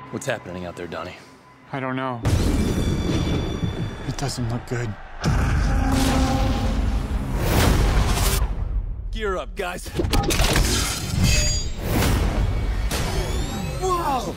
What's happening out there, Donnie? I don't know. It doesn't look good. Gear up, guys. Whoa!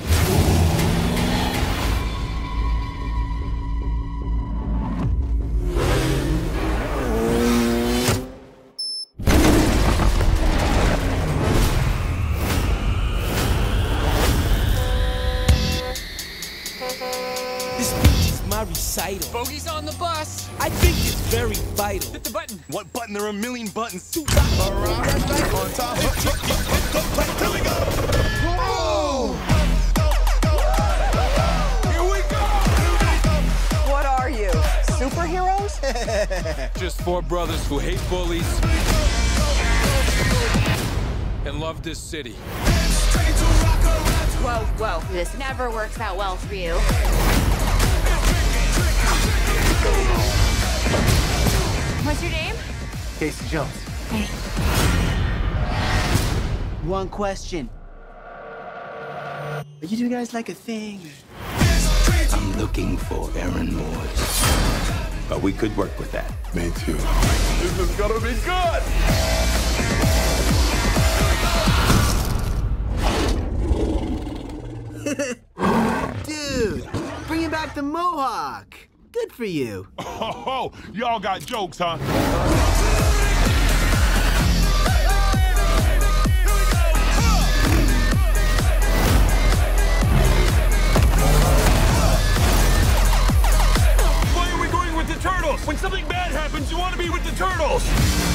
This speech is my recital. Bogey's on the bus. I think it's very vital. Hit the button. What button? There are a million buttons. On top. Here we go! Whoa! Here we go! What are you, superheroes? Just four brothers who hate bullies and love this city. Whoa, whoa. This never works out well for you. What's your name? Casey Jones. Hey. One question. Are you two guys like a thing? I'm looking for errand boys. But we could work with that. Me too. This is gonna be good! Dude, bringing back the mohawk. Good for you. Oh, y'all got jokes, huh? Why are we going with the turtles? When something bad happens, you want to be with the turtles.